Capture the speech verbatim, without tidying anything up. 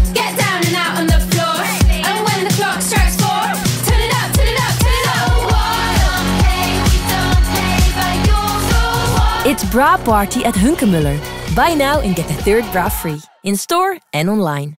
Get down and out on the floor. And when the clock strikes four, turn it up, turn it up, turn it up. We don't play, we don't play by your rules. It's Bra Party at Hunkemuller. Buy now and get the third bra free. In store and online.